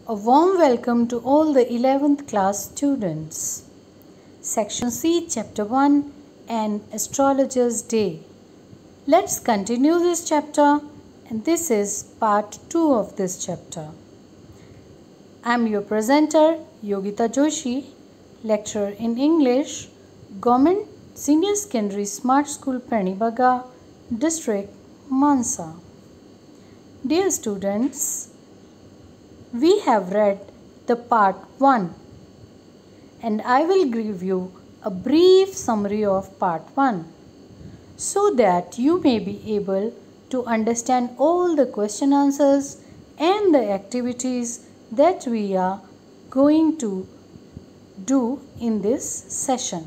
A warm welcome to all the 11th class students. Section C, Chapter 1, An Astrologer's Day. Let's continue this chapter, and this is part 2 of this chapter. I am your presenter, Yogita Joshi, lecturer in English, Government Senior Secondary Smart School, Panibaga, District, Mansa. Dear students, we have read the part 1 and I will give you a brief summary of part 1 so that you may be able to understand all the question answers and the activities that we are going to do in this session.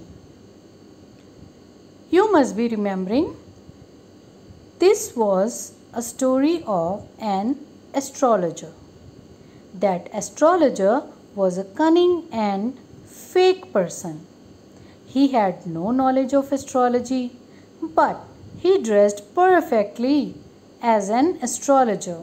You must be remembering this was a story of an astrologer. That astrologer was a cunning and fake person. He had no knowledge of astrology, but he dressed perfectly as an astrologer.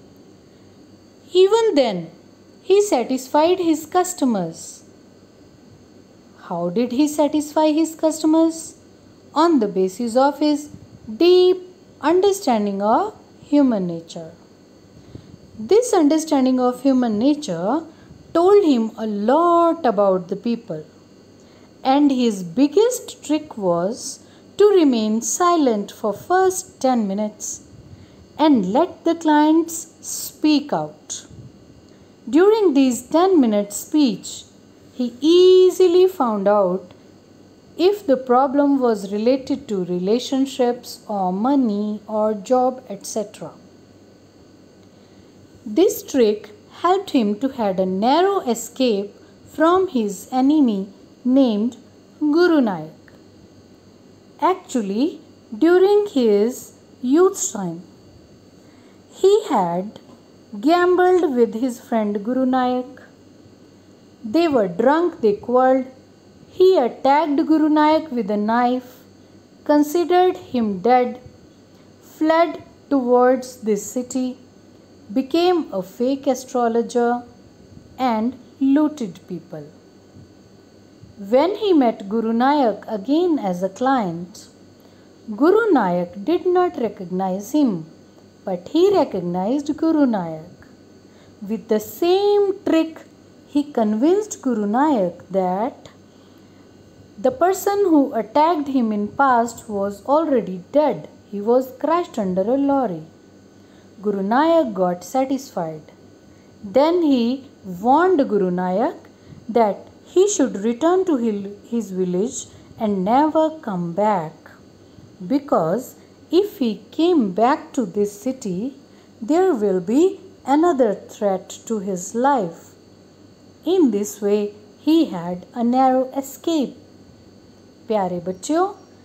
Even then, he satisfied his customers. How did he satisfy his customers? On the basis of his deep understanding of human nature. This understanding of human nature told him a lot about the people, and his biggest trick was to remain silent for first 10 minutes and let the clients speak out. During these 10-minute speech, he easily found out if the problem was related to relationships or money or job, etc. This trick helped him to have a narrow escape from his enemy named Guru Nanak. Actually, during his youth time, he had gambled with his friend Guru Nanak. They were drunk, they quarreled. He attacked Guru Nanak with a knife, considered him dead, fled towards this city, became a fake astrologer and looted people. When he met Guru Nanak again as a client, Guru Nanak did not recognize him, but he recognized Guru Nanak. With the same trick, he convinced Guru Nanak that the person who attacked him in past was already dead. He was crushed under a lorry. Guru Nanak got satisfied. Then he warned Guru Nanak that he should return to his village and never come back, because if he came back to this city, there will be another threat to his life. In this way, he had a narrow escape. प्यारे बच्चों,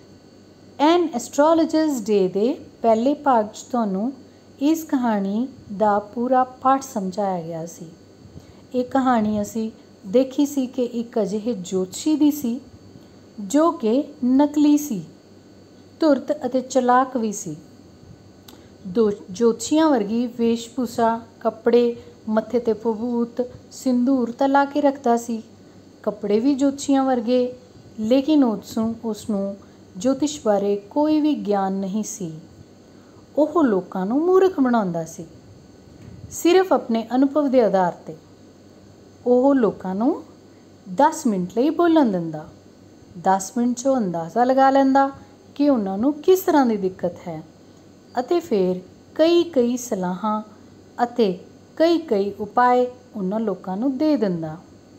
N astrologers day they पहले भाग च तुहानूं इस कहानी दा पूरा पाठ समझाया गया सी। ये कहानी असी देखी सी कि एक अजिहे जोतशी दी सी जो कि नकली सी, धुरत अते चलाक भी सी। दो जोतशियां वर्गी वेशभूषा, कपड़े, मत्थे ते भभूत, सिंदूर तां ला के रखदा सी। कपड़े भी जोतशियां वर्गे, लेकिन उसनूं ज्योतिष बारे कोई भी ज्ञान नहीं सी। ਉਹ ਲੋਕਾਂ ਨੂੰ ਮੂਰਖ ਬਣਾਉਂਦਾ ਸੀ ਸਿਰਫ ਆਪਣੇ ਅਨੁਭਵ ਦੇ ਆਧਾਰ 'ਤੇ। ਉਹ ਲੋਕਾਂ ਨੂੰ 10 ਮਿੰਟ ਲਈ ਬੋਲਣ ਦਿੰਦਾ, 10 ਮਿੰਟ 'ਚੋਂ ਅੰਦਾਜ਼ਾ ਲਗਾ ਲੈਂਦਾ ਕਿ ਉਹਨਾਂ ਨੂੰ ਕਿਸ ਤਰ੍ਹਾਂ ਦੀ ਦਿੱਕਤ ਹੈ, ਅਤੇ ਫਿਰ ਕਈ ਸਲਾਹਾਂ ਅਤੇ ਕਈ ਉਪਾਅ ਉਹਨਾਂ ਲੋਕਾਂ ਨੂੰ ਦੇ ਦਿੰਦਾ।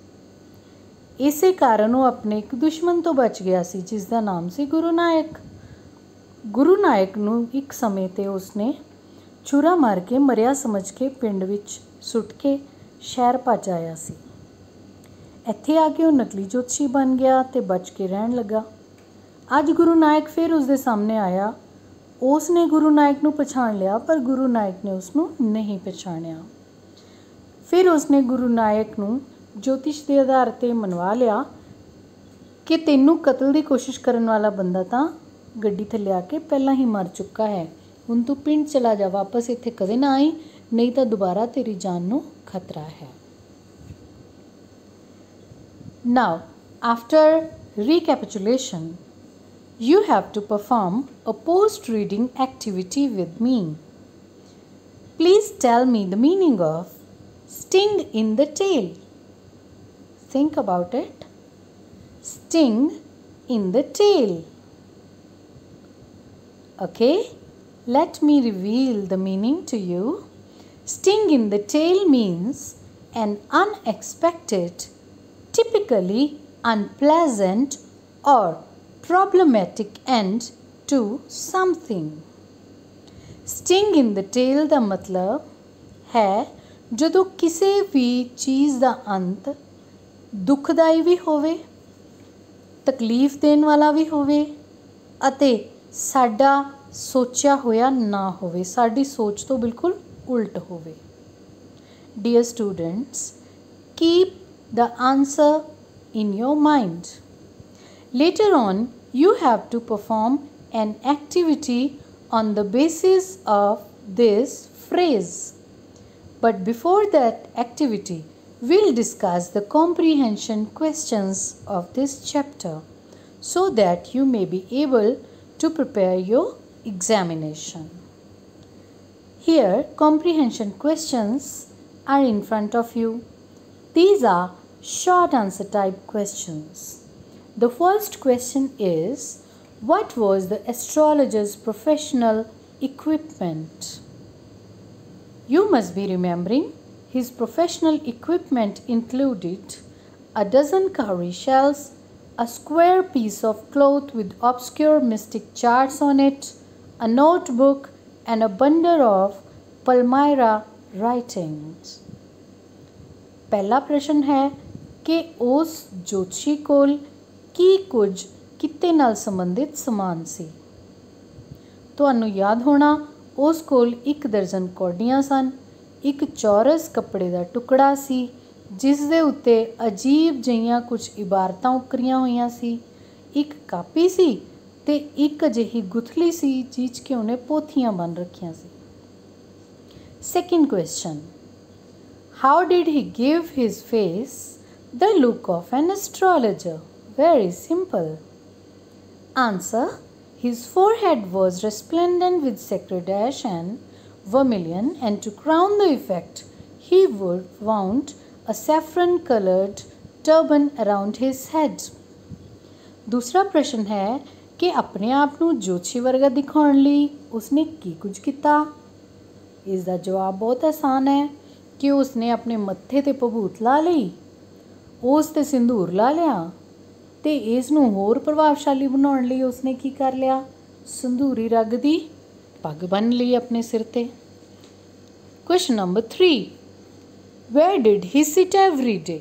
ਇਸੇ ਕਾਰਨ ਉਹ ਆਪਣੇ ਇੱਕ ਦੁਸ਼ਮਣ ਤੋਂ ਬਚ ਗਿਆ ਸੀ, ਜਿਸ ਦਾ ਨਾਮ ਸੀ ਗੁਰੂ ਨਾਨਕ। ਗੁਰੂ ਨਾਨਕ ਨੂੰ ਇੱਕ ਸਮੇਂ 'ਤੇ ਉਸਨੇ ਛੁਰਾ ਮਾਰ ਕੇ ਮਰਿਆ ਸਮਝ ਕੇ ਪਿੰਡ ਵਿੱਚ ਸੁੱਟ ਕੇ ਸ਼ਹਿਰ ਭੱਜ ਆਇਆ ਸੀ। ਇੱਥੇ ਆ ਕੇ ਉਹ ਨਕਲੀ ਜੋਤਸ਼ੀ ਬਣ ਗਿਆ ਅਤੇ ਬਚ ਕੇ ਰਹਿਣ ਲੱਗਾ। ਅੱਜ ਗੁਰੂ ਨਾਨਕ ਫਿਰ ਉਸਦੇ ਸਾਹਮਣੇ ਆਇਆ। ਉਸਨੇ ਗੁਰੂ ਨਾਨਕ ਨੂੰ ਪਛਾਣ ਲਿਆ, ਪਰ ਗੁਰੂ ਨਾਨਕ ਨੇ ਉਸਨੂੰ ਨਹੀਂ ਪਛਾਣਿਆ। ਫਿਰ ਉਸਨੇ ਗੁਰੂ ਨਾਨਕ ਨੂੰ ਜੋਤਿਸ਼ ਦੇ ਆਧਾਰ 'ਤੇ ਮਨਵਾ ਲਿਆ ਕਿ ਤੈਨੂੰ ਕਤਲ ਦੀ ਕੋਸ਼ਿਸ਼ ਕਰਨ ਵਾਲਾ ਬੰਦਾ ਤਾਂ ਗੱਡੀ ਥੱਲੇ ਆ ਕੇ ਪਹਿਲਾਂ ਹੀ ਮਰ ਚੁੱਕਾ ਹੈ, ਹੁਣ ਤੂੰ ਪਿੰਡ ਚਲਾ ਜਾ, ਵਾਪਸ ਇੱਥੇ ਕਦੇ ਨਾ ਆਈ, ਨਹੀਂ ਤਾਂ ਦੁਬਾਰਾ ਤੇਰੀ ਜਾਨ ਨੂੰ ਖਤਰਾ ਹੈ। Now, after recapitulation, you have to perform a post-reading activity with me. Please tell me the meaning of sting in the tail. Think about it. Sting in the tail. Okay, let me reveal the meaning to you. Sting in the tail means an unexpected, typically unpleasant or problematic end to something. Sting in the tail ਦਾ ਮਤਲਬ ਹੈ ਜਦੋਂ ਕਿਸੇ ਵੀ ਚੀਜ਼ ਦਾ ਅੰਤ ਦੁਖਦਾਈ ਵੀ ਹੋਵੇ, ਤਕਲੀਫ ਦੇਣ ਵਾਲਾ ਵੀ ਹੋਵੇ ਅਤੇ ਸਾਡਾ ਸੋਚਿਆ ਹੋਇਆ ਨਾ ਹੋਵੇ, ਸਾਡੀ ਸੋਚ ਤੋਂ ਬਿਲਕੁਲ ਉਲਟ ਹੋਵੇ. Dear students, keep the answer in your mind. Later on, you have to perform an activity on the basis of this phrase. But before that activity, we'll discuss the comprehension questions of this chapter so that you may be able to prepare your examination. Here, comprehension questions are in front of you. These are short answer type questions. The first question is, what was the astrologer's professional equipment? You must be remembering his professional equipment included a dozen cowrie shells, a square piece of cloth with obscure mystic charts on it, a notebook, and a bundle of Palmyra writings. पहला प्रश्न है कि उस ज्योतिषी कोल की कुछ कित्ते नाल संबंधित समान सी. ਤੁਹਾਨੂੰ याद होना उस कोल 1 दर्जन कौडियां सन, एक चौरस कपड़े का टुकड़ा सी जिस दे उत्ते अजीब जिहियां कुछ इबारतां उकरियां होईयां सी, एक कापी सी ते एक अजिही गुथली सी जिस कि उन्हें पोथियां बन रखियां सी. Second question. How did he give his face the look of an astrologer? Very simple. Answer. His forehead was resplendent with sacred ash and vermilion, and to crown the effect, he wound a saffron-colored turban around his head. दूसरा प्रश्न है कि अपने आप ਨੂੰ ਜੋਤਸ਼ੀ ਵਰਗਾ ਦਿਖਾਉਣ ਲਈ ਉਸਨੇ ਕੀ ਕੁਝ ਕੀਤਾ. ਇਸ ਦਾ ਜਵਾਬ ਬਹੁਤ ਆਸਾਨ ਹੈ कि उसने अपने मत्थे ते भभूत ला लई, उस ते सिंदूर ला लिया ते इसनूं होर प्रभावशाली बनाउण लई उसने की कर लिया, संधूरी रंग दी पग बन ली अपने सिर ते. Question number 3. Where did he sit every day?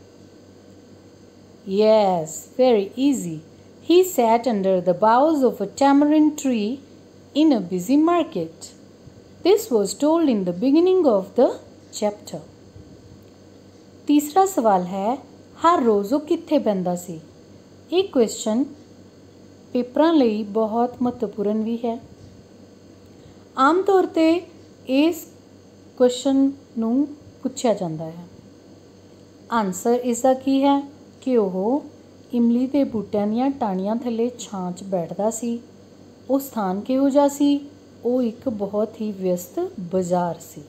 Yes, very easy. He sat under the boughs of a tamarind tree in a busy market. This was told in the beginning of the chapter. तीसरा सवाल है, हर रोज़ वो कित्थे बहंदा सी. एक question पेपरां लई बहुत महत्वपूर्ण भी है. आम तौर ते इस क्वेश्चन नूं पुछया जांदा है. आंसर इसदा की है कि वह इमली दे बूटियां दीयां टाहणियां थल्ले छां च बैठदा सी. वो स्थान किहो जिहा सी? वो एक बहुत ही व्यस्त बाजार सी.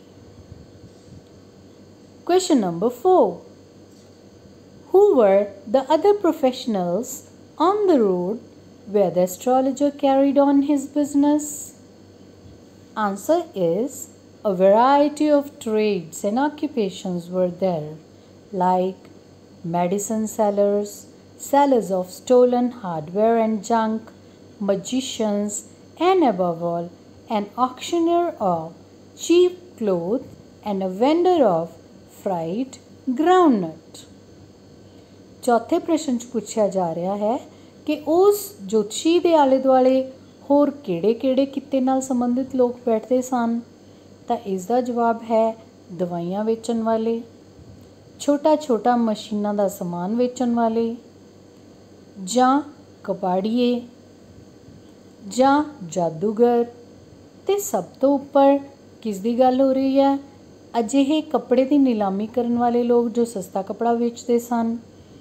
Question number 4. Who were the other professionals on the road where the astrologer carried on his business? Answer is, a variety of trades and occupations were there, like medicine sellers, sellers of stolen hardware and junk, magicians, and above all, an auctioneer of cheap clothes and a vendor of fried groundnut. चौथे प्रश्न च पूछा जा रहा है कि उस ज्योतिषी के आले दुआले होर किहड़े-किहड़े कित्ते नाल संबंधित लोग बैठते सन. तो इसका जवाब है दवाइयां वेचण वाले, छोटा छोटा मशीनां दा समान वेचण वाले, जां कपाड़िए, जां जादूगर, ते सब तो उपर किस दी गल हो रही है? अजिहे कपड़े की नीलामी करने वाले लोग जो सस्ता कपड़ा बेचते सन.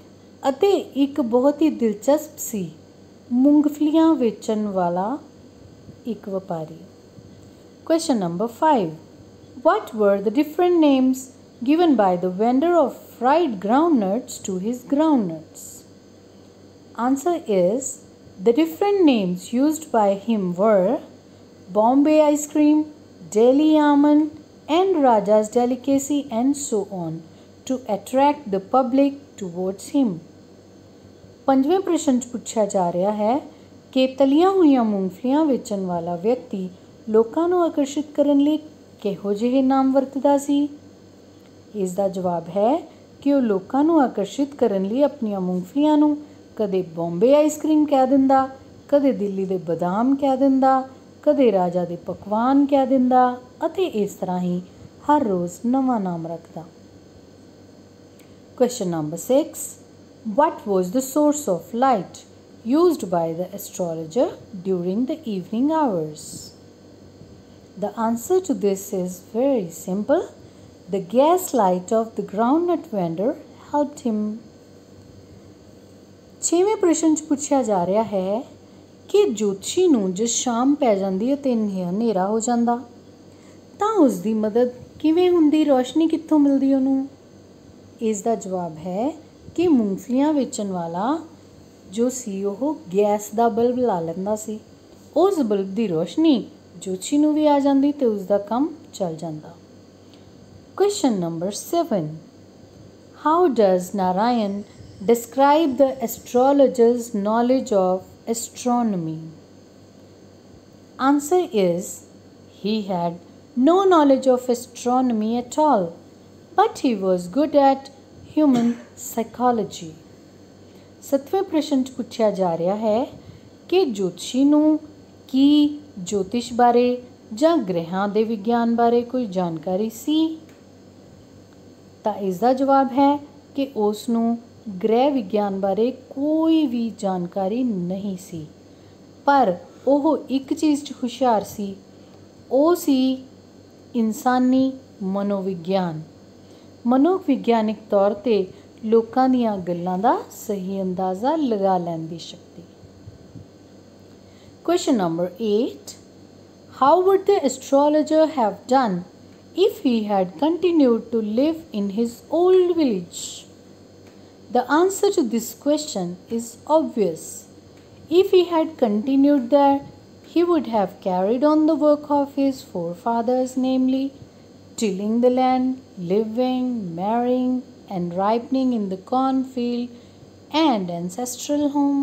ਅਤੇ ਇੱਕ ਬਹੁਤ ਹੀ ਦਿਲਚਸਪ ਸੀ, ਮੂੰਗਫਲੀਆਂ ਵੇਚਣ ਵਾਲਾ ਇੱਕ ਵਪਾਰੀ। Question number 5. What were the different names given by the vendor of fried groundnuts to his groundnuts? Answer is, the different names used by him were Bombay ice cream, Delhi almond, and Raja's delicacy, and so on, to attract the public towards him. ਪੰਜਵੇਂ ਪ੍ਰਸ਼ਨ 'ਚ ਪੁੱਛਿਆ ਜਾ ਰਿਹਾ ਹੈ ਕਿ ਤਲੀਆਂ ਹੋਈਆਂ ਮੂੰਗਫਲੀਆਂ ਵੇਚਣ ਵਾਲਾ ਵਿਅਕਤੀ ਲੋਕਾਂ ਨੂੰ ਆਕਰਸ਼ਿਤ ਕਰਨ ਲਈ ਕਿਹੋ ਜਿਹੇ ਨਾਮ ਵਰਤਦਾ ਸੀ। ਇਸ ਦਾ ਜਵਾਬ ਹੈ ਕਿ ਉਹ ਲੋਕਾਂ ਨੂੰ ਆਕਰਸ਼ਿਤ ਕਰਨ ਲਈ ਆਪਣੀਆਂ ਮੂੰਗਫਲੀਆਂ ਨੂੰ ਕਦੇ ਬੰਬੇ ਆਈਸਕ੍ਰੀਮ ਕਹਿ ਦਿੰਦਾ, ਕਦੇ ਦਿੱਲੀ ਦੇ ਬਦਾਮ ਕਹਿ ਦਿੰਦਾ, ਕਦੇ ਰਾਜਾ ਦੇ ਪਕਵਾਨ ਕਹਿ ਦਿੰਦਾ ਅਤੇ ਇਸ ਤਰ੍ਹਾਂ ਹੀ ਹਰ ਰੋਜ਼ ਨਵਾਂ ਨਾਮ ਰੱਖਦਾ। Question number 6. What was the source of light used by the astrologer during the evening hours? The answer to this is very simple. The gas light of the groundnut vendor helped him. ਛੇਵੇਂ ਪ੍ਰਸ਼ਨ 'ਚ ਪੁੱਛਿਆ ਜਾ ਰਿਹਾ ਹੈ ਕਿ ਜੋਤਸ਼ੀ ਨੂੰ ਜੇ ਸ਼ਾਮ ਪੈ ਜਾਂਦੀ ਅਤੇ ਹਨੇਰਾ ਹੋ ਜਾਂਦਾ ਤਾਂ ਉਸ ਦੀ ਮਦਦ ਕਿਵੇਂ ਹੁੰਦੀ, ਰੋਸ਼ਨੀ ਕਿੱਥੋਂ ਮਿਲਦੀ ਉਹਨੂੰ। ਇਸ ਦਾ ਜਵਾਬ ਹੈ ਕਿ ਮੂੰਗਫਲੀਆਂ ਵੇਚਣ ਵਾਲਾ ਜੋ ਸੀ ਉਹ ਗੈਸ ਦਾ ਬਲਬ ਲਾ ਲੈਂਦਾ ਸੀ। ਉਸ ਬਲਬ ਦੀ ਰੋਸ਼ਨੀ ਜੋਤਸ਼ੀ ਨੂੰ ਵੀ ਆ ਜਾਂਦੀ ਅਤੇ ਉਸ ਦਾ ਕੰਮ ਚੱਲ ਜਾਂਦਾ। Question number 7. How does Narayan describe the astrologer's knowledge of astronomy? Answer is, he had no knowledge of astronomy at all, but he was good at human psychology. ਸੱਤਵੇਂ ਪ੍ਰਸ਼ਨ 'ਚ ਪੁੱਛਿਆ ਜਾ ਰਿਹਾ ਹੈ ਕਿ ਜੋਤਸ਼ੀ ਨੂੰ ਕੀ ਜੋਤਿਸ਼ ਬਾਰੇ ਜਾਂ ਗ੍ਰਹਿਆਂ ਦੇ ਵਿਗਿਆਨ ਬਾਰੇ ਕੋਈ ਜਾਣਕਾਰੀ ਸੀ। ਤਾਂ ਇਸ ਦਾ ਜਵਾਬ ਹੈ ਕਿ ਉਸ ਨੂੰ ਗ੍ਰਹਿ ਵਿਗਿਆਨ ਬਾਰੇ ਕੋਈ ਵੀ ਜਾਣਕਾਰੀ ਨਹੀਂ ਸੀ, ਪਰ ਉਹ ਇੱਕ ਚੀਜ਼ 'ਚ ਹੁਸ਼ਿਆਰ ਸੀ, ਉਹ ਸੀ ਇਨਸਾਨੀ ਮਨੋਵਿਗਿਆਨ। ਮਨੋਵਿਗਿਆਨਿਕ ਤੌਰ 'ਤੇ ਲੋਕਾਂ ਦੀਆਂ ਗੱਲਾਂ ਦਾ ਸਹੀ ਅੰਦਾਜ਼ਾ ਲਗਾ ਲੈਣ ਦੀ ਸ਼ਕਤੀ। Question number 8. How would the astrologer have done if he had continued to live in his old village? The answer to this question is obvious. If he had continued there, he would have carried on the work of his forefathers, namely tilling the land, living, marrying, and ripening in the cornfield and ancestral home.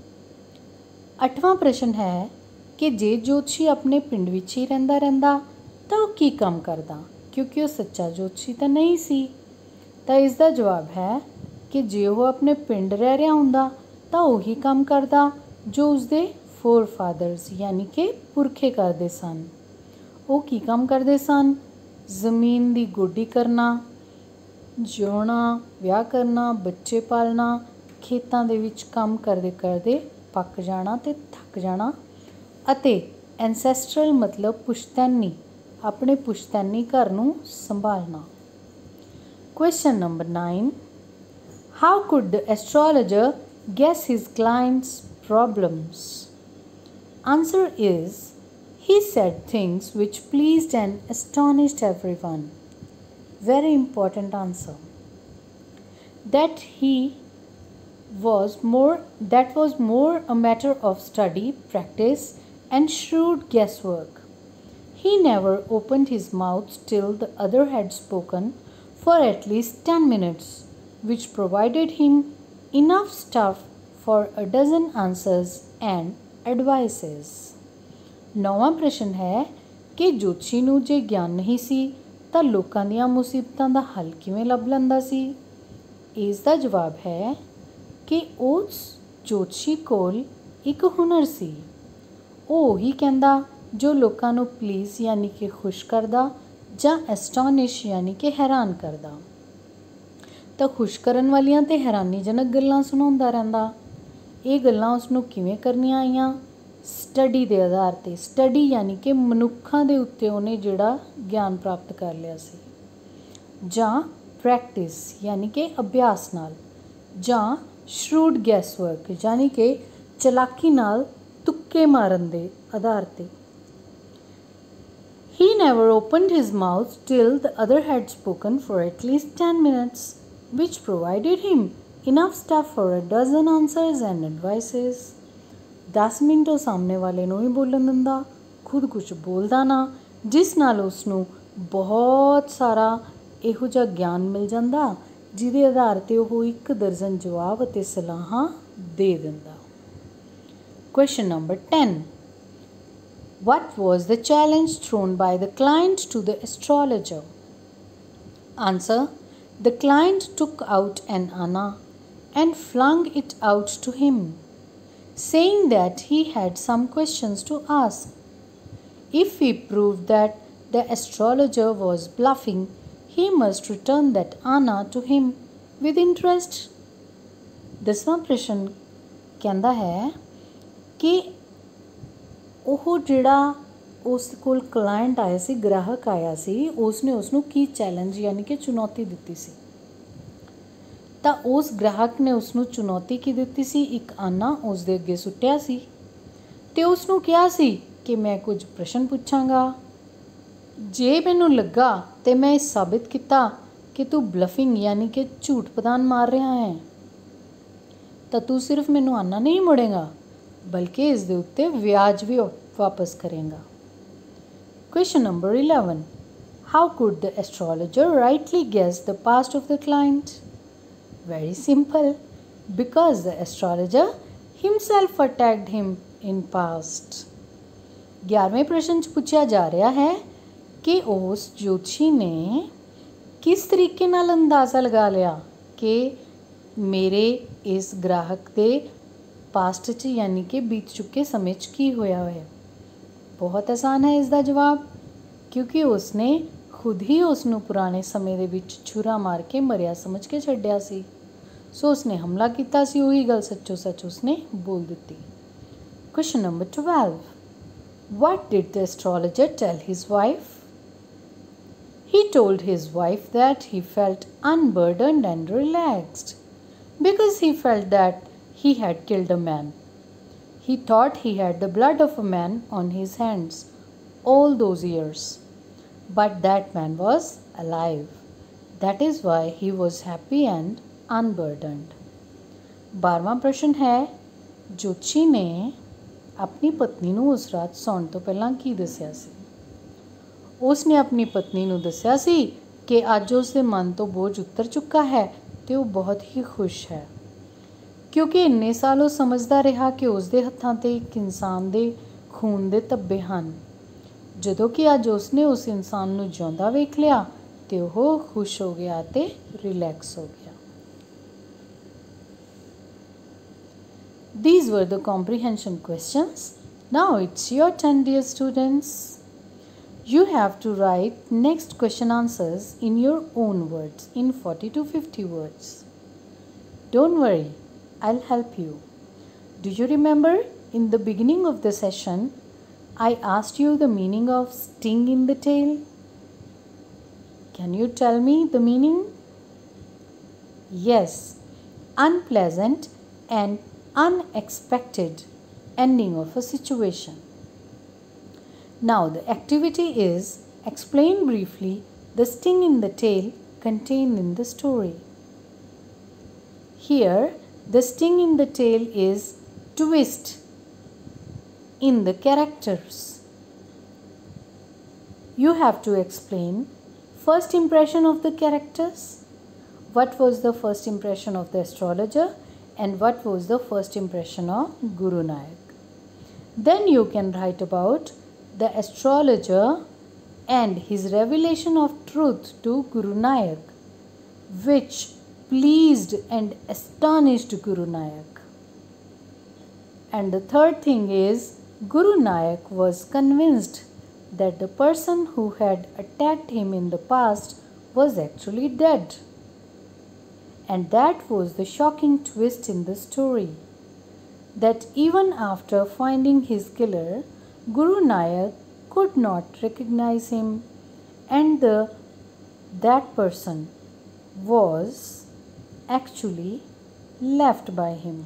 8ਵਾਂ ਪ੍ਰਸ਼ਨ ਹੈ ਕਿ ਜੇ ਜੋਤਸ਼ੀ ਆਪਣੇ ਪਿੰਡ ਵਿੱਚ ਹੀ ਰਹਿੰਦਾ ਤਾਂ ਉਹ ਕੀ ਕੰਮ ਕਰਦਾ, ਕਿਉਂਕਿ ਉਹ ਸੱਚਾ ਜੋਤਸ਼ੀ ਤਾਂ ਨਹੀਂ ਸੀ। ਤਾਂ ਇਸ ਦਾ ਜਵਾਬ ਹੈ ਕਿ ਜੇ ਉਹ ਆਪਣੇ ਪਿੰਡ ਰਹਿ ਰਿਹਾ ਹੁੰਦਾ ਤਾਂ ਉਹੀ ਕੰਮ ਕਰਦਾ ਜੋ ਉਸਦੇ ਫੋਰਫਾਦਰਸ ਯਾਨੀ ਕਿ ਪੁਰਖੇ ਕਰਦੇ ਸਨ। ਉਹ ਕੀ ਕੰਮ ਕਰਦੇ ਸਨ? ਜ਼ਮੀਨ ਦੀ ਗੋਡੀ ਕਰਨਾ, ਜਿਉਣਾ, ਵਿਆਹ ਕਰਨਾ, ਬੱਚੇ ਪਾਲਣਾ, ਖੇਤਾਂ ਦੇ ਵਿੱਚ ਕੰਮ ਕਰਦੇ ਕਰਦੇ ਪੱਕ ਜਾਣਾ ਅਤੇ ਥੱਕ ਜਾਣਾ, ਅਤੇ ਐਨਸੈਸਟਰਲ ਮਤਲਬ ਪੁਸ਼ਤੈਨੀ, ਆਪਣੇ ਪੁਸ਼ਤੈਨੀ ਘਰ ਨੂੰ ਸੰਭਾਲਣਾ। Question number 9. How could the astrologer guess his client's problems? Answer is, he said things which pleased and astonished everyone. Very important answer. That was more a matter of study, practice, and shrewd guesswork. He never opened his mouth till the other had spoken for at least 10 minutes, which provided him enough stuff for a dozen answers and advices. 9ਵਾਂ ਪ੍ਰਸ਼ਨ ਹੈ ਕਿ ਜੋਤਸ਼ੀ ਨੂੰ ਜੇ ਗਿਆਨ ਨਹੀਂ ਸੀ ਤਾਂ ਲੋਕਾਂ ਦੀਆਂ ਮੁਸੀਬਤਾਂ ਦਾ ਹੱਲ ਕਿਵੇਂ ਲੱਭ ਲੈਂਦਾ ਸੀ। ਇਸ ਦਾ ਜਵਾਬ ਹੈ ਕਿ ਉਸ ਜੋਤਸ਼ੀ ਕੋਲ ਇੱਕ ਹੁਨਰ ਸੀ। ਉਹ ਉਹੀ ਕਹਿੰਦਾ ਜੋ ਲੋਕਾਂ ਨੂੰ ਪਲੀਜ਼ ਯਾਨੀ ਕਿ ਖੁਸ਼ ਕਰਦਾ ਜਾਂ ਐਸਟੋਨਿਸ਼ ਯਾਨੀ ਕਿ ਹੈਰਾਨ ਕਰਦਾ। ਤਾਂ ਖੁਸ਼ ਕਰਨ ਵਾਲੀਆਂ ਅਤੇ ਹੈਰਾਨੀਜਨਕ ਗੱਲਾਂ ਸੁਣਾਉਂਦਾ ਰਹਿੰਦਾ। ਇਹ ਗੱਲਾਂ ਉਸਨੂੰ ਕਿਵੇਂ ਕਰਨੀਆਂ ਆਈਆਂ? ਸਟੱਡੀ ਦੇ ਆਧਾਰ 'ਤੇ। ਸਟੱਡੀ ਯਾਨੀ ਕਿ ਮਨੁੱਖਾਂ ਦੇ ਉੱਤੇ ਉਹਨੇ ਜਿਹੜਾ ਗਿਆਨ ਪ੍ਰਾਪਤ ਕਰ ਲਿਆ ਸੀ, ਜਾਂ ਪ੍ਰੈਕਟਿਸ ਯਾਨੀ ਕਿ ਅਭਿਆਸ ਨਾਲ, ਜਾਂ ਸ਼ਰੂਡ ਗੈਸਵਰਕ यानी कि ਚਲਾਕੀ ਨਾਲ ਤੁੱਕੇ ਮਾਰਨ ਦੇ ਆਧਾਰ ਤੇ। He never opened his mouth till the other had spoken for at least 10 minutes, which provided him enough stuff for a dozen answers and advices. 10 minute ਉਹ ਸਾਹਮਣੇ ਵਾਲੇ ਨੂੰ ਹੀ ਬੋਲਣ ਦਿੰਦਾ, ਖੁਦ ਕੁਝ ਬੋਲਦਾ ਨਾ, ਜਿਸ ਨਾਲ ਉਸ ਨੂੰ ਬਹੁਤ ਸਾਰਾ ਇਹੋ ਜਿਹਾ ਗਿਆਨ ਮਿਲ ਜਾਂਦਾ ਜਿਹਦੇ ਆਧਾਰ ਤੇ ਉਹ 1 ਦਰਜਨ ਜਵਾਬ ਅਤੇ ਸਲਾਹਾਂ ਦੇ ਦਿੰਦਾ। Question number 10. What was the challenge thrown by the client to the astrologer? Answer. The client took out an anna and flung it out to him, saying that he had some questions to ask. If he proved that the astrologer was bluffing, he must return that anna to him with interest. 10ਵਾਂ ਪ੍ਰਸ਼ਨ ਕਹਿੰਦਾ ਹੈ ਕਿ ਉਹ ਜਿਹੜਾ ਉਸ ਕੋਲ client ਆਇਆ ਸੀ, ਗ੍ਰਾਹਕ ਆਇਆ ਸੀ, ਉਸਨੇ ਉਸਨੂੰ ਕੀ ਚੈਲੰਜ ਯਾਨੀ ਕਿ ਚੁਣੌਤੀ ਦਿੱਤੀ ਸੀ। ਤਾਂ ਉਸ ਗ੍ਰਾਹਕ ਨੇ ਉਸਨੂੰ ਚੁਣੌਤੀ ਕੀ ਦਿੱਤੀ ਸੀ? ਇੱਕ ਆਨਾ ਉਸ ਦੇ ਅੱਗੇ ਸੁੱਟਿਆ ਸੀ ਅਤੇ ਉਸਨੂੰ ਕਿਹਾ ਸੀ ਕਿ ਮੈਂ ਕੁਝ ਪ੍ਰਸ਼ਨ ਪੁੱਛਾਂਗਾ, ਜੇ ਮੈਨੂੰ ਲੱਗਾ ਅਤੇ ਮੈਂ ਇਹ ਸਾਬਿਤ ਕੀਤਾ ਕਿ ਤੂੰ ਬਲਫਿੰਗ ਯਾਨੀ ਕਿ ਝੂਠ ਪਦਾਨ ਮਾਰ ਰਿਹਾ ਹੈ, ਤਾਂ ਤੂੰ ਸਿਰਫ ਮੈਨੂੰ ਆਨਾ ਨਹੀਂ ਮੋੜੇਗਾ ਬਲਕਿ ਇਸ ਦੇ ਉੱਤੇ ਵਿਆਜ ਵੀ ਵਾਪਸ ਕਰੇਗਾ। Question number 11. How could the astrologer rightly guess the past of the client? Very simple. Because the astrologer himself attacked him in past. 11वें प्रश्न 'ਚ ਪੁੱਛਿਆ ਜਾ ਰਿਹਾ ਹੈ ਕਿ ਉਸ ਜੋਤਸ਼ੀ ਨੇ ਕਿਸ ਤਰੀਕੇ ਨਾਲ ਅੰਦਾਜ਼ਾ ਲਗਾ ਲਿਆ ਕਿ ਮੇਰੇ ਇਸ ਗ੍ਰਾਹਕ ਦੇ ਪਾਸਟ 'ਚ ਯਾਨੀ ਕਿ ਬੀਤ ਚੁੱਕੇ ਸਮੇਂ 'ਚ ਕੀ ਹੋਇਆ ਹੈ। ਬਹੁਤ ਆਸਾਨ ਹੈ ਇਸ ਦਾ ਜਵਾਬ, ਕਿਉਂਕਿ ਉਸਨੇ ਖੁਦ ਹੀ ਉਸ ਨੂੰ ਪੁਰਾਣੇ ਸਮੇਂ ਦੇ ਵਿੱਚ ਛੁਰਾ ਮਾਰ ਕੇ ਮਰਿਆ ਸਮਝ ਕੇ ਛੱਡਿਆ ਸੀ। ਸੋ ਉਸਨੇ ਹਮਲਾ ਕੀਤਾ ਸੀ, ਉਹੀ ਗੱਲ ਸੱਚੋ ਸੱਚ ਉਸਨੇ ਬੋਲ ਦਿੱਤੀ। Question number 12. What did the astrologer tell his wife? He told his wife that he felt unburdened and relaxed because he felt that he had killed a man. He thought he had the blood of a man on his hands all those years, but that man was alive. That is why he was happy and unburdened. 12ਵਾਂ ਪ੍ਰਸ਼ਨ ਹੈ, ਜੋਤਸ਼ੀ ਨੇ ਆਪਣੀ ਪਤਨੀ ਨੂੰ ਉਸ ਰਾਤ ਸੌਣ ਤੋਂ ਪਹਿਲਾਂ ਕੀ ਦੱਸਿਆ ਸੀ? ਉਸਨੇ ਆਪਣੀ ਪਤਨੀ ਨੂੰ ਦੱਸਿਆ ਸੀ ਕਿ ਅੱਜ ਉਸ ਦੇ ਮਨ ਤੋਂ ਬੋਝ ਉਤਰ ਚੁੱਕਾ ਹੈ ਅਤੇ ਉਹ ਬਹੁਤ ਹੀ ਖੁਸ਼ ਹੈ, ਕਿਉਂਕਿ ਇੰਨੇ ਸਾਲ ਉਹ ਸਮਝਦਾ ਰਿਹਾ ਕਿ ਉਸ ਦੇ ਹੱਥਾਂ 'ਤੇ ਇੱਕ ਇਨਸਾਨ ਦੇ ਖੂਨ ਦੇ ਧੱਬੇ ਹਨ। ਜਦੋਂ ਕਿ ਅੱਜ ਉਸਨੇ ਉਸ ਇਨਸਾਨ ਨੂੰ ਜਿਉਂਦਾ ਵੇਖ ਲਿਆ ਅਤੇ ਉਹ ਖੁਸ਼ ਹੋ ਗਿਆ ਅਤੇ ਰਿਲੈਕਸ ਹੋ ਗਿਆ। These were the comprehension questions. Now it's your turn, dear students. You have to write next question answers in your own words, in 40 to 50 words. Don't worry, I'll help you. Do you remember in the beginning of the session, I asked you the meaning of sting in the tail? Can you tell me the meaning? Yes, unpleasant and unexpected ending of a situation. Now the activity is explain briefly the sting in the tail contained in the story. Here the sting in the tail is twist in the characters. You have to explain first impression of the characters. What was the first impression of the astrologer and what was the first impression of Guru Nayak? Then you can write about the astrologer and his revelation of truth to Guru Nayak, which pleased and astonished Guru Nayak. And the third thing is, Guru Nayak was convinced that the person who had attacked him in the past was actually dead. And that was the shocking twist in the story, that even after finding his killer, Guru Nayak could not recognize him, and that person was actually left by him.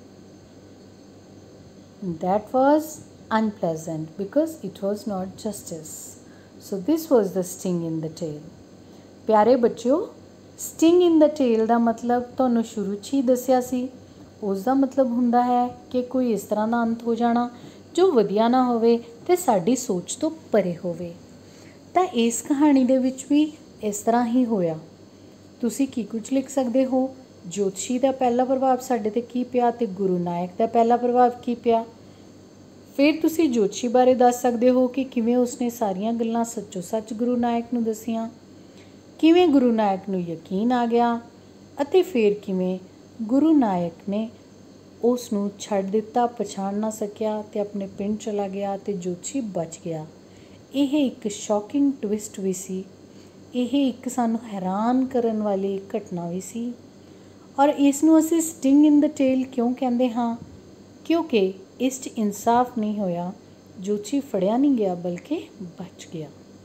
That was unpleasant because it was not justice. So this was the sting in the tail. प्यारे बच्चों, sting in the tail ਦਾ ਮਤਲਬ ਤੁਹਾਨੂੰ ਸ਼ੁਰੂ 'ਚ ਹੀ ਦੱਸਿਆ ਸੀ। ਉਸ ਦਾ ਮਤਲਬ ਹੁੰਦਾ ਹੈ ਕਿ ਕੋਈ ਇਸ ਤਰ੍ਹਾਂ ਦਾ ਅੰਤ ਹੋ ਜਾਣਾ ਜੋ ਵਧੀਆ ਨਾ ਹੋਵੇ ਤੇ ਸਾਡੀ ਸੋਚ ਤੋਂ ਪਰੇ ਹੋਵੇ। ਤਾਂ ਇਸ ਕਹਾਣੀ ਦੇ ਵਿੱਚ ਵੀ ਇਸ ਤਰ੍ਹਾਂ ਹੀ ਹੋਇਆ। ਤੁਸੀਂ ਕੀ ਕੁਝ ਲਿਖ ਸਕਦੇ ਹੋ? ਜੋਤਸ਼ੀ ਦਾ ਪਹਿਲਾ ਪ੍ਰਭਾਵ ਸਾਡੇ 'ਤੇ ਕੀ ਪਿਆ ਅਤੇ ਗੁਰੂ ਨਾਇਕ ਦਾ ਪਹਿਲਾ ਪ੍ਰਭਾਵ ਕੀ ਪਿਆ। ਫਿਰ ਤੁਸੀਂ ਜੋਤਸ਼ੀ ਬਾਰੇ ਦੱਸ ਸਕਦੇ ਹੋ ਕਿ ਕਿਵੇਂ ਉਸਨੇ ਸਾਰੀਆਂ ਗੱਲਾਂ ਸੱਚੋ ਸੱਚ ਗੁਰੂ ਨਾਇਕ ਨੂੰ ਦੱਸੀਆਂ, ਕਿਵੇਂ ਗੁਰੂ ਨਾਇਕ ਨੂੰ ਯਕੀਨ ਆ ਗਿਆ ਅਤੇ ਫਿਰ ਕਿਵੇਂ ਗੁਰੂ ਨਾਇਕ ਨੇ ਉਸ ਨੂੰ ਛੱਡ ਦਿੱਤਾ, ਪਛਾਣ ਨਾ ਸਕਿਆ ਅਤੇ ਆਪਣੇ ਪਿੰਡ ਚਲਾ ਗਿਆ ਅਤੇ ਜੋਤਸ਼ੀ ਬਚ ਗਿਆ। ਇਹ ਇੱਕ ਸ਼ੌਕਿੰਗ ਟਵਿਸਟ ਵੀ ਸੀ। ਇਹ ਇੱਕ ਸਾਨੂੰ ਹੈਰਾਨ ਕਰਨ ਵਾਲੀ ਘਟਨਾ ਵੀ ਸੀ। ਔਰ ਇਸ ਨੂੰ ਅਸੀਂ ਸਟਿੰਗ ਇਨ ਦ ਟੇਲ ਕਿਉਂ ਕਹਿੰਦੇ ਹਾਂ? ਕਿਉਂਕਿ ਇਸ 'ਚ ਇਨਸਾਫ ਨਹੀਂ ਹੋਇਆ। ਜੋਤਸ਼ੀ ਫੜਿਆ ਨਹੀਂ ਗਿਆ ਬਲਕਿ ਬਚ ਗਿਆ।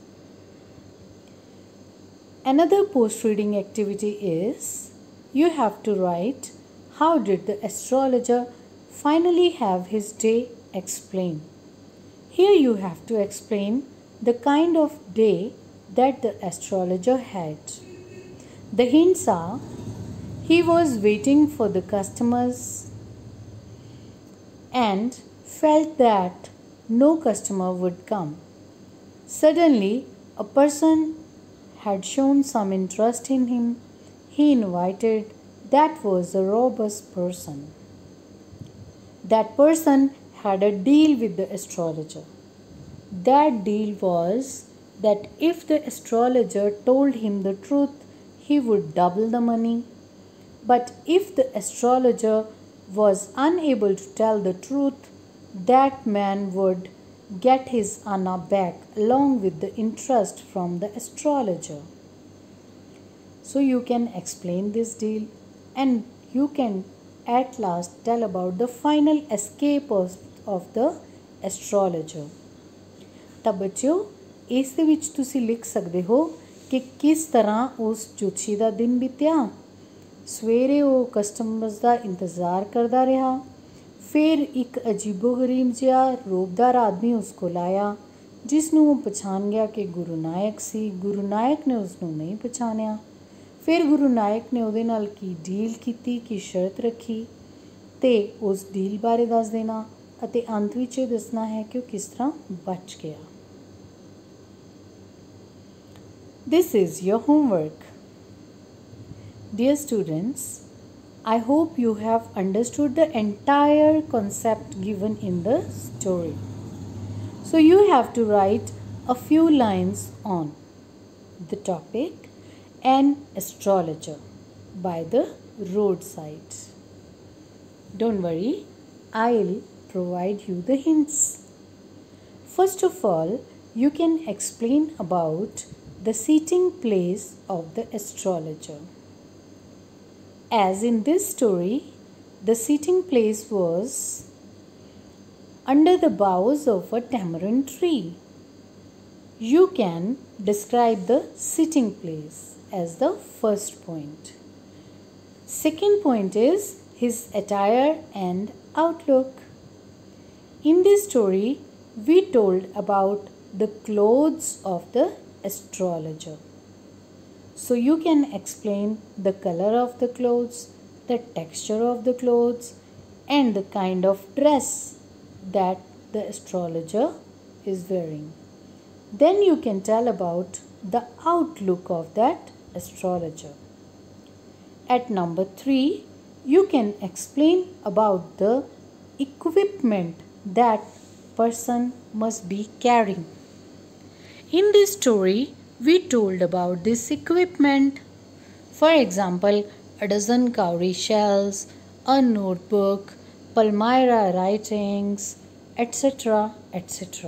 Another post-reading activity is you have to write how did the astrologer finally have his day explained. Here you have to explain the kind of day that the astrologer had. The hints are he was waiting for the customers and felt that no customer would come. Suddenly, a person had shown some interest in him. He invited. That was a robust person. That person had a deal with the astrologer. That deal was that if the astrologer told him the truth, he would double the money. But if the astrologer was unable to tell the truth, that man would get his anna back along with the interest from the astrologer. So you can explain this deal and you can at last tell about the final escape of the astrologer. ਤਾਂ ਬੱਚਿਓ, ਇਸ ਦੇ ਵਿੱਚ ਤੁਸੀਂ ਲਿਖ ਸਕਦੇ ਹੋ ਕਿ ਕਿਸ ਤਰ੍ਹਾਂ ਉਸ ਜੋਤਸ਼ੀ ਦਾ ਦਿਨ ਬੀਤਿਆ। ਸਵੇਰੇ ਉਹ ਕਸਟਮਰਸ ਦਾ ਇੰਤਜ਼ਾਰ ਕਰਦਾ ਰਿਹਾ। ਫਿਰ ਇੱਕ ਅਜੀਬੋ-ਗਰੀਬ ਜਿਹਾ ਰੂਪਦਾਰ ਆਦਮੀ ਉਸ ਕੋਲ ਆਇਆ ਜਿਸ ਨੂੰ ਉਹ ਪਛਾਣ ਗਿਆ ਕਿ ਗੁਰੂ ਨਾਇਕ ਸੀ। ਗੁਰੂ ਨਾਇਕ ਨੇ ਉਸ ਨੂੰ ਨਹੀਂ ਪਛਾਣਿਆ। ਫਿਰ ਗੁਰੂ ਨਾਇਕ ਨੇ ਉਹਦੇ ਨਾਲ ਕੀ ਡੀਲ ਕੀਤੀ, ਕੀ ਸ਼ਰਤ ਰੱਖੀ ਅਤੇ ਉਸ ਡੀਲ ਬਾਰੇ ਦੱਸ ਦੇਣਾ ਅਤੇ ਅੰਤ ਵਿੱਚ ਇਹ ਦੱਸਣਾ ਹੈ ਕਿ ਉਹ ਕਿਸ ਤਰ੍ਹਾਂ ਬਚ ਗਿਆ। This is your homework. Dear students, I hope you have understood the entire concept given in the story. So you have to write a few lines on the topic an astrologer by the roadside. Don't worry, I'll provide you the hints. First of all, you can explain about the seating place of the astrologer. As in this story, the seating place was under the boughs of a tamarind tree. You can describe the sitting place as the first point. Second point is his attire and outlook. In this story, we told about the clothes of the astrologer. So you can explain the color of the clothes, the texture of the clothes, and the kind of dress that the astrologer is wearing. Then you can tell about the outlook of that astrologer. At number 3, you can explain about the equipment that person must be carrying. In this story, we told about this equipment. For example, a dozen cowrie shells, a notebook, Palmyra writings, etc. etc.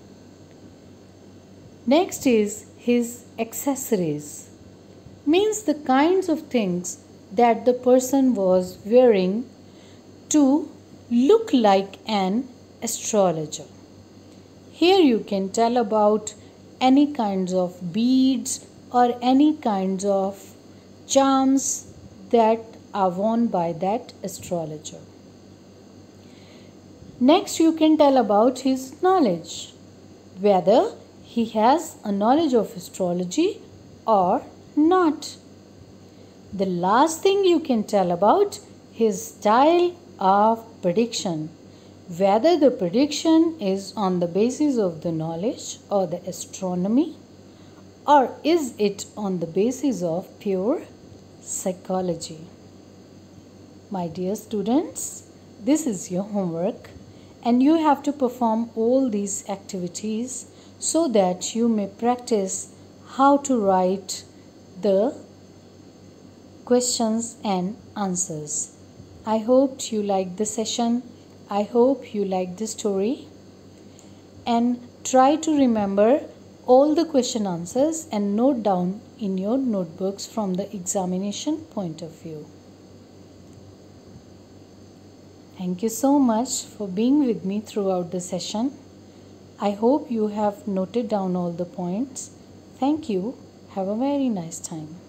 Next is his accessories. Means the kinds of things that the person was wearing to look like an astrologer. Here you can tell about any kinds of beads or any kinds of charms that are worn by that astrologer. Next, you can tell about his knowledge, whether he has a knowledge of astrology or not. The last thing you can tell about his style of prediction, whether the prediction is on the basis of the knowledge or the astronomy, or is it on the basis of pure psychology. My dear students, this is your homework and you have to perform all these activities so that you may practice how to write the questions and answers. I hope you liked the session. I hope you liked the story. And try to remember all the question answers and note down in your notebooks from the examination point of view. Thank you so much for being with me throughout the session. I hope you have noted down all the points. Thank you. Have a very nice time.